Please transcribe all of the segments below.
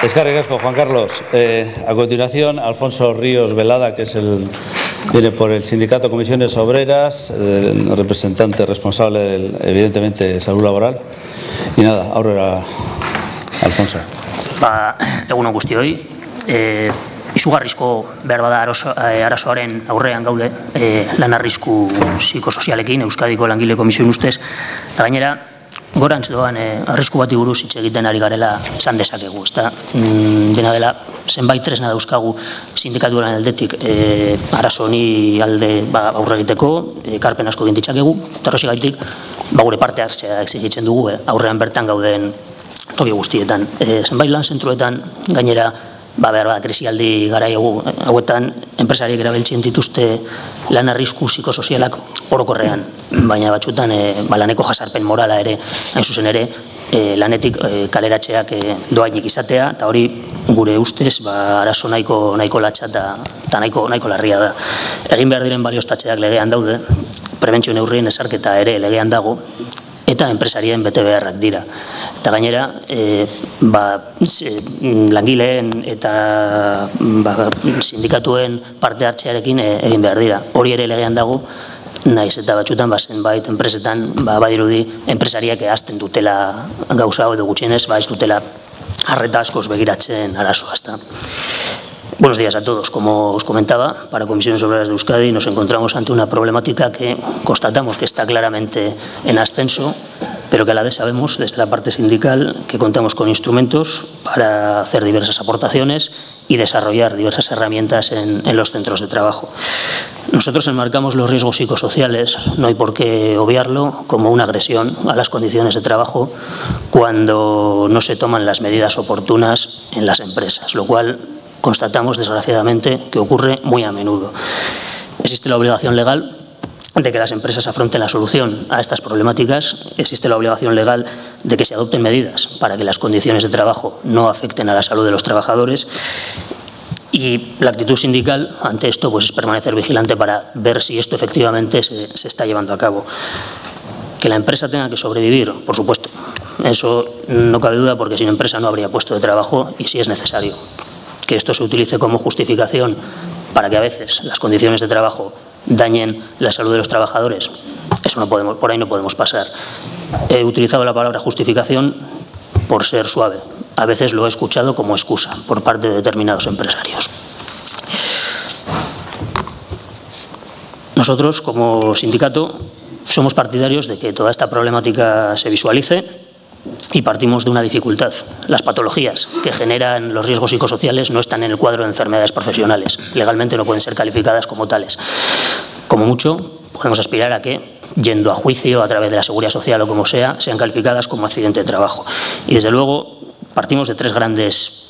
Eskerrik asko, Juan Carlos. A continuación, Alfonso Ríos Velada, que viene por el Sindicato Comisiones Obreras, representante responsable, evidentemente, de salud laboral. Y nada, ahora Alfonso. Egun on guztioi. Izugarrizko behar bada arazoaren aurrean gaude lan arrisku psikosozialekin, Euskadiko Langile Komisioen ustez, eta gainera, gorantz doan arrisku bati buruz hitz egiten ari garela esan dezakegu. Dena dela, zenbait tresna dauzkagu sindikatuaren aldetik arazo honi alde aurre egiteko, ekarpen asko egin ditzakegu, eta horrexegatik gure parte hartzea exigitzen dugu aurrean bertan gauden toki guztietan. Zenbait lan zentruetan gainera behar bat krisialdi garai hauetan enpresariek erabiltzen dituzte lan arrisku psikosozialak orokorrean, baina batzutan laneko jasarpen morala ere, hain zuzen ere, lanetik kaleratzeak doainik izatea, eta hori gure ustez arazo nahiko latxa eta nahiko larria da. Egin behar diren baliostatzeak legean daude, prebentzio neurrien ezarketa ere legean dago, eta enpresarien bete beharrak dira. Eta gainera, langileen eta sindikatuen parte hartzearekin egin behar dira. Hori ere legean dago, naiz eta batzutan zenbait enpresetan badirudi enpresariak ahazten dutela gauza edo gutxienez, ez dutela arreta askoz begiratzen arazoa. Buenos días a todos. Como os comentaba, para Comisiones Obreras de Euskadi nos encontramos ante una problemática que constatamos que está claramente en ascenso, pero que a la vez sabemos desde la parte sindical que contamos con instrumentos para hacer diversas aportaciones y desarrollar diversas herramientas en los centros de trabajo. Nosotros enmarcamos los riesgos psicosociales, no hay por qué obviarlo, como una agresión a las condiciones de trabajo cuando no se toman las medidas oportunas en las empresas, lo cual constatamos, desgraciadamente, que ocurre muy a menudo. Existe la obligación legal de que las empresas afronten la solución a estas problemáticas, existe la obligación legal de que se adopten medidas para que las condiciones de trabajo no afecten a la salud de los trabajadores y la actitud sindical ante esto es permanecer vigilante para ver si esto efectivamente se está llevando a cabo. Que la empresa tenga que sobrevivir, por supuesto, eso no cabe duda porque sin empresa no habría puesto de trabajo y si es necesario que esto se utilice como justificación para que a veces las condiciones de trabajo dañen la salud de los trabajadores, eso por ahí no podemos pasar. He utilizado la palabra justificación por ser suave. A veces lo he escuchado como excusa por parte de determinados empresarios. Nosotros, como sindicato, somos partidarios de que toda esta problemática se visualice y partimos de una dificultad. Las patologías que generan los riesgos psicosociales no están en el cuadro de enfermedades profesionales. Legalmente no pueden ser calificadas como tales. Como mucho, podemos aspirar a que, yendo a juicio a través de la Seguridad Social o como sea, sean calificadas como accidente de trabajo. Y desde luego partimos de tres grandes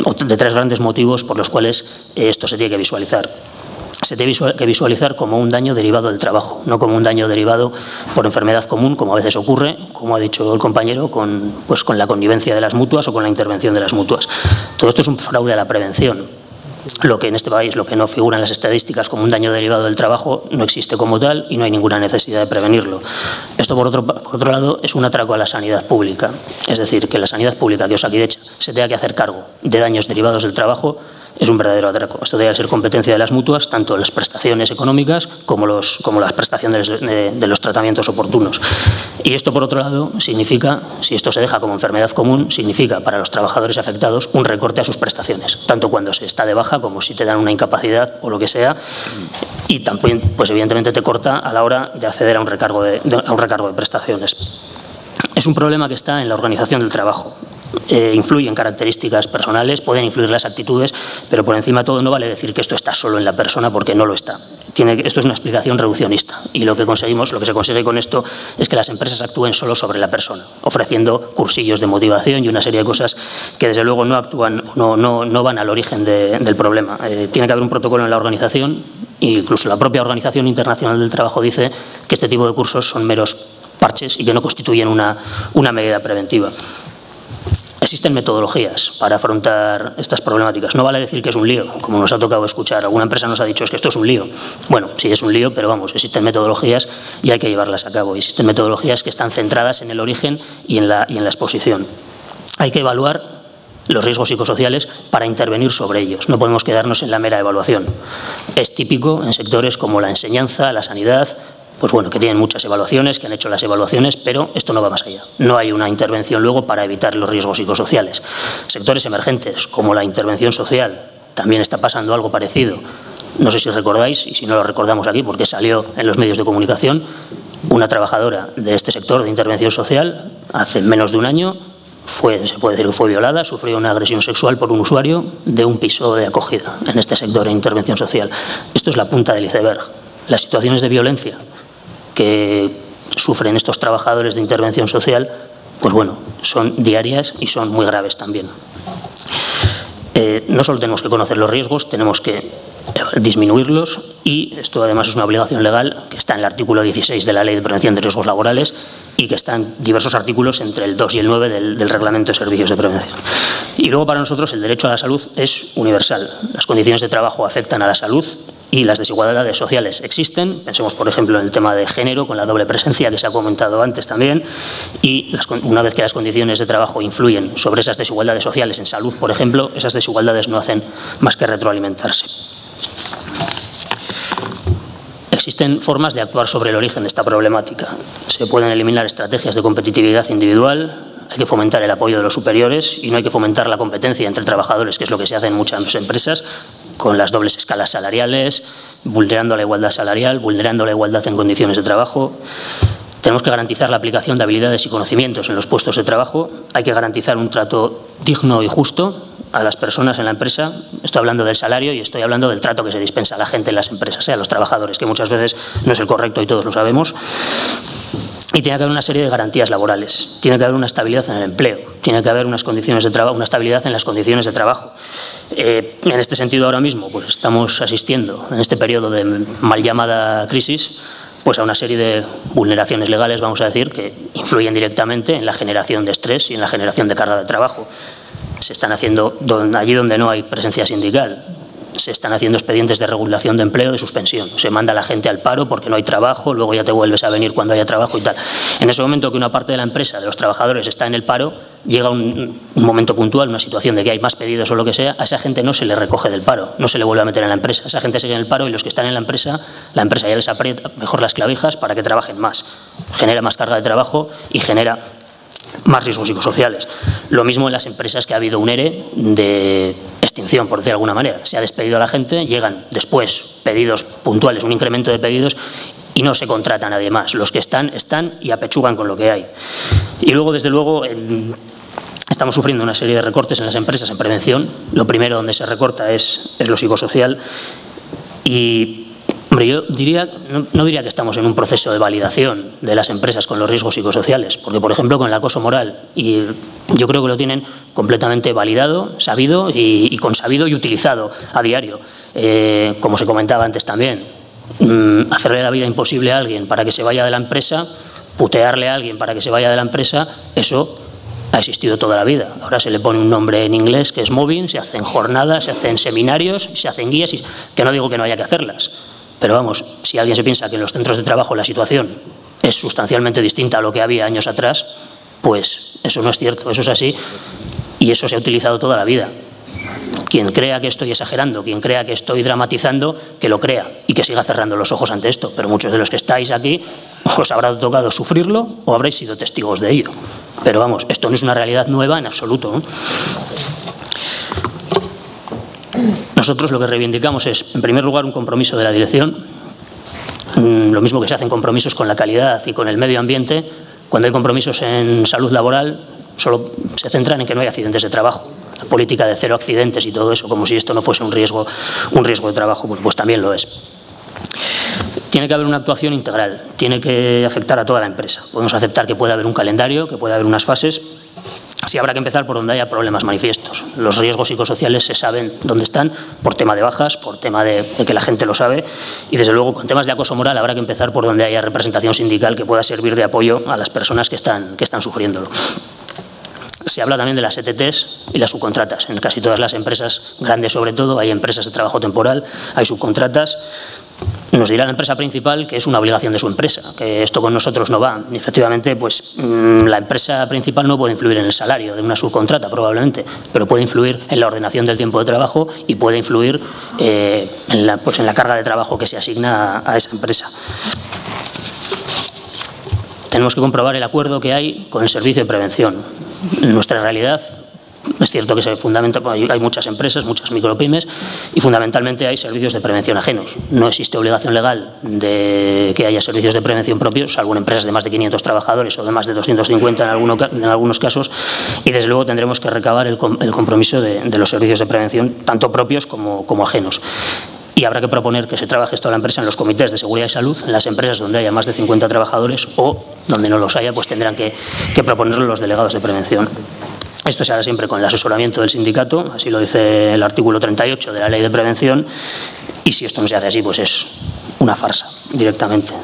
motivos por los cuales esto se tiene que visualizar. Se tiene que visualizar como un daño derivado del trabajo, no como un daño derivado por enfermedad común, como a veces ocurre, como ha dicho el compañero, con la connivencia de las mutuas o con la intervención de las mutuas. Todo esto es un fraude a la prevención. Lo que en este país, lo que no figura en las estadísticas como un daño derivado del trabajo, no existe como tal y no hay ninguna necesidad de prevenirlo. Esto, por otro lado, es un atraco a la sanidad pública. Es decir, que la sanidad pública, que Osakidetza se tenga que hacer cargo de daños derivados del trabajo, es un verdadero atraco. Esto debe ser competencia de las mutuas, tanto las prestaciones económicas como las prestaciones de los tratamientos oportunos. Y esto, por otro lado, significa, si esto se deja como enfermedad común, significa para los trabajadores afectados un recorte a sus prestaciones, tanto cuando se está de baja como si te dan una incapacidad o lo que sea, y también, pues evidentemente te corta a la hora de acceder a un recargo de prestaciones. Es un problema que está en la organización del trabajo. Influyen características personales, pueden influir las actitudes, pero por encima de todo no vale decir que esto está solo en la persona porque no lo está. Esto es una explicación reduccionista y lo que se consigue con esto es que las empresas actúen solo sobre la persona, ofreciendo cursillos de motivación y una serie de cosas que desde luego no van al origen del problema. Tiene que haber un protocolo en la organización e incluso la propia Organización Internacional del Trabajo dice que este tipo de cursos son meros parches y que no constituyen una medida preventiva. Existen metodologías para afrontar estas problemáticas. No vale decir que es un lío, como nos ha tocado escuchar. Alguna empresa nos ha dicho que esto es un lío. Bueno, sí es un lío, pero vamos, existen metodologías y hay que llevarlas a cabo. Existen metodologías que están centradas en el origen y en la exposición. Hay que evaluar los riesgos psicosociales para intervenir sobre ellos. No podemos quedarnos en la mera evaluación. Es típico en sectores como la enseñanza, la sanidad, pues bueno, que tienen muchas evaluaciones, que han hecho las evaluaciones, pero esto no va más allá. No hay una intervención luego para evitar los riesgos psicosociales. Sectores emergentes, como la intervención social, también está pasando algo parecido. No sé si recordáis, y si no lo recordamos aquí porque salió en los medios de comunicación, una trabajadora de este sector de intervención social hace menos de un año se puede decir que fue violada, sufrió una agresión sexual por un usuario de un piso de acogida en este sector de intervención social. Esto es la punta del iceberg. Las situaciones de violencia que sufren estos trabajadores de intervención social, pues bueno, son diarias y son muy graves también. No solo tenemos que conocer los riesgos, tenemos que disminuirlos, y esto además es una obligación legal que está en el artículo 16 de la Ley de Prevención de Riesgos Laborales y que está en diversos artículos entre el 2 y el 9 del Reglamento de Servicios de Prevención. Y luego para nosotros el derecho a la salud es universal. Las condiciones de trabajo afectan a la salud y las desigualdades sociales existen. Pensemos, por ejemplo, en el tema de género, con la doble presencia que se ha comentado antes también, y una vez que las condiciones de trabajo influyen sobre esas desigualdades sociales en salud, por ejemplo, esas desigualdades no hacen más que retroalimentarse. Existen formas de actuar sobre el origen de esta problemática. Se pueden eliminar estrategias de competitividad individual, hay que fomentar el apoyo de los superiores y no hay que fomentar la competencia entre trabajadores, que es lo que se hace en muchas empresas, con las dobles escalas salariales, vulnerando la igualdad salarial, vulnerando la igualdad en condiciones de trabajo. Tenemos que garantizar la aplicación de habilidades y conocimientos en los puestos de trabajo. Hay que garantizar un trato digno y justo a las personas en la empresa. Estoy hablando del salario y estoy hablando del trato que se dispensa a la gente en las empresas, a los trabajadores, que muchas veces no es el correcto y todos lo sabemos. Y tiene que haber una serie de garantías laborales, tiene que haber una estabilidad en el empleo, tiene que haber unas condiciones de trabajo, una estabilidad en las condiciones de trabajo. En este sentido, ahora mismo pues estamos asistiendo, en este periodo de mal llamada crisis, pues a una serie de vulneraciones legales, vamos a decir, que influyen directamente en la generación de estrés y en la generación de carga de trabajo. Se están haciendo, allí donde no hay presencia sindical, se están haciendo expedientes de regulación de empleo, de suspensión. Se manda a la gente al paro porque no hay trabajo, luego ya te vuelves a venir cuando haya trabajo y tal. En ese momento que una parte de la empresa, de los trabajadores, está en el paro, llega un momento puntual, una situación de que hay más pedidos o lo que sea, a esa gente no se le recoge del paro, no se le vuelve a meter en la empresa. Esa gente sigue en el paro y los que están en la empresa ya les aprieta mejor las clavijas para que trabajen más. Genera más carga de trabajo y genera más riesgos psicosociales. Lo mismo en las empresas que ha habido un ERE de extinción, por decir de alguna manera. Se ha despedido a la gente, llegan después pedidos puntuales, un incremento de pedidos y no se contrata a nadie más. Los que están y apechugan con lo que hay. Y luego, desde luego, estamos sufriendo una serie de recortes en las empresas en prevención. Lo primero donde se recorta es lo psicosocial. Y hombre, yo no diría que estamos en un proceso de validación de las empresas con los riesgos psicosociales, porque, por ejemplo, con el acoso moral, y yo creo que lo tienen completamente validado, sabido y consabido y utilizado a diario. Como se comentaba antes también, hacerle la vida imposible a alguien para que se vaya de la empresa, putearle a alguien para que se vaya de la empresa, eso ha existido toda la vida. Ahora se le pone un nombre en inglés que es mobbing, se hacen jornadas, se hacen seminarios, se hacen guías, que no digo que no haya que hacerlas. Pero vamos, si alguien se piensa que en los centros de trabajo la situación es sustancialmente distinta a lo que había años atrás, pues eso no es cierto, eso es así y eso se ha utilizado toda la vida. Quien crea que estoy exagerando, quien crea que estoy dramatizando, que lo crea y que siga cerrando los ojos ante esto. Pero muchos de los que estáis aquí os habrá tocado sufrirlo o habréis sido testigos de ello. Pero vamos, esto no es una realidad nueva en absoluto, ¿no? Nosotros lo que reivindicamos es, en primer lugar, un compromiso de la dirección, lo mismo que se hacen compromisos con la calidad y con el medio ambiente. Cuando hay compromisos en salud laboral, solo se centran en que no hay accidentes de trabajo. La política de 0 accidentes y todo eso, como si esto no fuese un riesgo de trabajo, pues también lo es. Tiene que haber una actuación integral, tiene que afectar a toda la empresa. Podemos aceptar que puede haber un calendario, que puede haber unas fases. Sí, habrá que empezar por donde haya problemas manifiestos. Los riesgos psicosociales se saben dónde están, por tema de bajas, por tema de que la gente lo sabe, y desde luego con temas de acoso moral habrá que empezar por donde haya representación sindical que pueda servir de apoyo a las personas que están sufriéndolo. Se habla también de las ETTs y las subcontratas. En casi todas las empresas, grandes sobre todo, hay empresas de trabajo temporal, hay subcontratas. Nos dirá la empresa principal que es una obligación de su empresa, que esto con nosotros no va. Y efectivamente, pues la empresa principal no puede influir en el salario de una subcontrata, probablemente, pero puede influir en la ordenación del tiempo de trabajo y puede influir en la carga de trabajo que se asigna a esa empresa. Tenemos que comprobar el acuerdo que hay con el servicio de prevención. En nuestra realidad, es cierto que se fundamenta, hay muchas empresas, muchas micropymes, y fundamentalmente hay servicios de prevención ajenos. No existe obligación legal de que haya servicios de prevención propios, salvo en empresas de más de 500 trabajadores o de más de 250 en algunos casos, y desde luego tendremos que recabar el compromiso de los servicios de prevención, tanto propios como ajenos. Y habrá que proponer que se trabaje esto a la empresa en los comités de seguridad y salud, en las empresas donde haya más de 50 trabajadores o donde no los haya, pues tendrán que proponerlo los delegados de prevención. Esto se hará siempre con el asesoramiento del sindicato, así lo dice el artículo 38 de la Ley de Prevención, y si esto no se hace así, pues es una farsa directamente.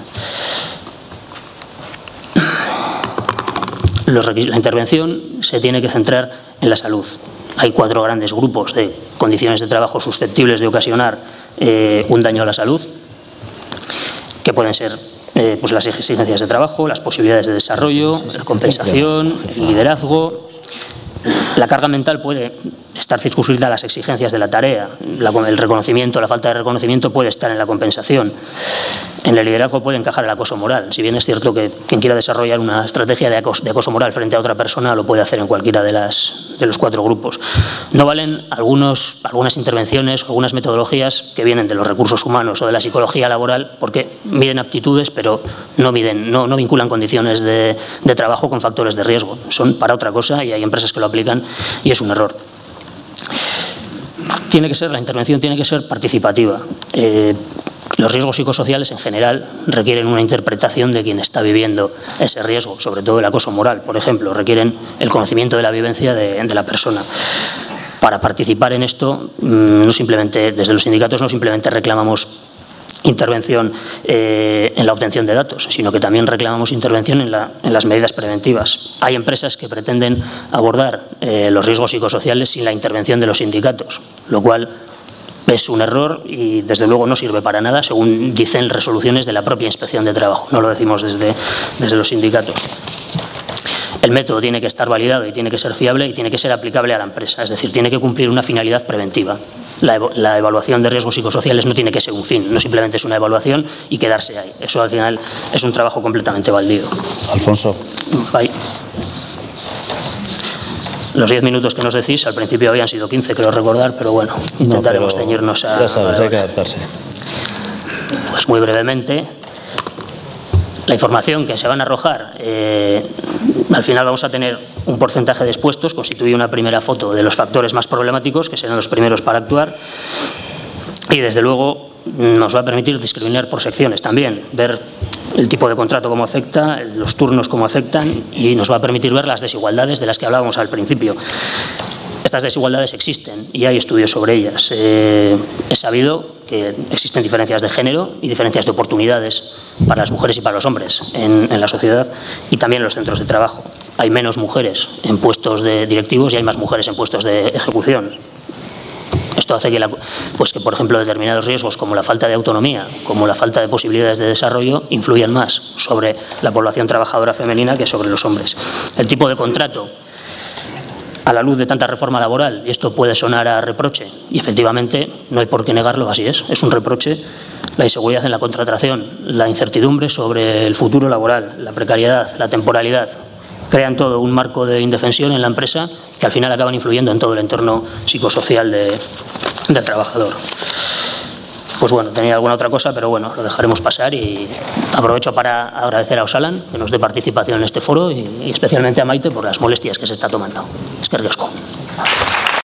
La intervención se tiene que centrar en la salud. Hay 4 grandes grupos de condiciones de trabajo susceptibles de ocasionar un daño a la salud, que pueden ser pues las exigencias de trabajo, las posibilidades de desarrollo, la compensación, el liderazgo. La carga mental puede estar circunscrita a las exigencias de la tarea. El reconocimiento, la falta de reconocimiento puede estar en la compensación. En el liderazgo puede encajar el acoso moral. Si bien es cierto que quien quiera desarrollar una estrategia de acoso moral frente a otra persona lo puede hacer en cualquiera de los 4 grupos. No valen algunas intervenciones, algunas metodologías que vienen de los recursos humanos o de la psicología laboral, porque miden aptitudes, pero no vinculan condiciones de trabajo con factores de riesgo. Son para otra cosa y hay empresas que lo aplican y es un error. La intervención tiene que ser participativa. Los riesgos psicosociales en general requieren una interpretación de quien está viviendo ese riesgo, sobre todo el acoso moral, por ejemplo, requieren el conocimiento de la vivencia de la persona. Para participar en esto, desde los sindicatos no simplemente reclamamos intervención en la obtención de datos, sino que también reclamamos intervención en las medidas preventivas. Hay empresas que pretenden abordar los riesgos psicosociales sin la intervención de los sindicatos, lo cual es un error y desde luego no sirve para nada, según dicen resoluciones de la propia Inspección de Trabajo, no lo decimos desde los sindicatos. El método tiene que estar validado y tiene que ser fiable y tiene que ser aplicable a la empresa, es decir, tiene que cumplir una finalidad preventiva. La evaluación de riesgos psicosociales no tiene que ser un fin, no simplemente es una evaluación y quedarse ahí. Eso al final es un trabajo completamente baldío. Alfonso. Bye. Los 10 minutos que nos decís, al principio habían sido 15, creo recordar, pero bueno, intentaremos ceñirnos a... Ya sabes, hay que adaptarse. Pues muy brevemente, la información que se van a arrojar, al final vamos a tener un porcentaje de expuestos, constituye una primera foto de los factores más problemáticos, que serán los primeros para actuar, y desde luego nos va a permitir discriminar por secciones también, ver el tipo de contrato cómo afecta, los turnos cómo afectan, y nos va a permitir ver las desigualdades de las que hablábamos al principio. Estas desigualdades existen y hay estudios sobre ellas. Es sabido que existen diferencias de género y diferencias de oportunidades para las mujeres y para los hombres en la sociedad y también en los centros de trabajo. Hay menos mujeres en puestos de directivos y hay más mujeres en puestos de ejecución. Esto hace que, por ejemplo, determinados riesgos como la falta de autonomía, como la falta de posibilidades de desarrollo, influyan más sobre la población trabajadora femenina que sobre los hombres. El tipo de contrato, a la luz de tanta reforma laboral, y esto puede sonar a reproche, y efectivamente no hay por qué negarlo, así es un reproche, la inseguridad en la contratación, la incertidumbre sobre el futuro laboral, la precariedad, la temporalidad, crean todo un marco de indefensión en la empresa que al final acaban influyendo en todo el entorno psicosocial del trabajador. Pues bueno, tenía alguna otra cosa, pero bueno, lo dejaremos pasar y aprovecho para agradecer a Osalan que nos dé participación en este foro y especialmente a Maite por las molestias que se está tomando. Eskerrik asko.